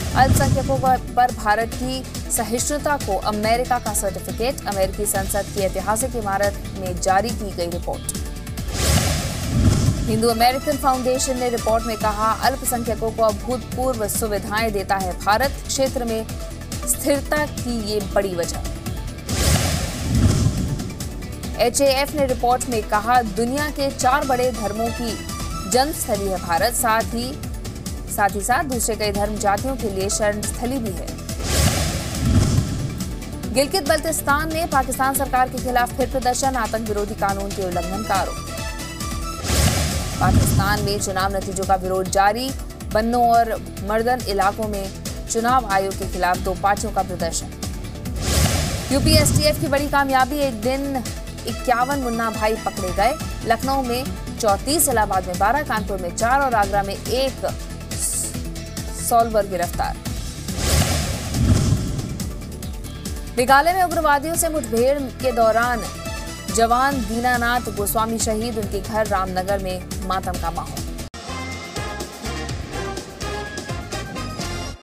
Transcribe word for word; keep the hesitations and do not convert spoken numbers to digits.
अल्पसंख्यकों पर भारत की सहिष्णुता को अमेरिका का सर्टिफिकेट। अमेरिकी संसद की ऐतिहासिक इमारत में जारी की गई रिपोर्ट। हिंदू अमेरिकन फाउंडेशन ने रिपोर्ट में कहा, अल्पसंख्यकों को अभूतपूर्व सुविधाएं देता है भारत, क्षेत्र में स्थिरता की ये बड़ी वजह। एच ए एफ ने रिपोर्ट में कहा, दुनिया के चार बड़े धर्मों की जन्मस्थली है भारत, साथ ही साथ ही साथ दूसरे कई धर्म जातियों के लिए शरण स्थली भी है। गिलगित बल्तिस्तान में पाकिस्तान सरकार के खिलाफ फिर प्रदर्शन, आतंक विरोधी कानून के उल्लंघन का आरोप। पाकिस्तान में चुनाव नतीजों का विरोध जारी, बन्नो और मर्दन इलाकों में चुनाव आयोग के खिलाफ दो पार्टियों का प्रदर्शन। यूपी एस टी एफ की बड़ी कामयाबी, एक दिन इक्यावन मुन्ना भाई पकड़े गए। लखनऊ में चौंतीस, इलाहाबाद में बारह, कानपुर में चार और आगरा में एक सॉल्वर गिरफ्तार। मेघालय में उग्रवादियों से मुठभेड़ के दौरान जवान दीनानाथ गोस्वामी शहीद, उनके घर रामनगर में मातम का माहौल।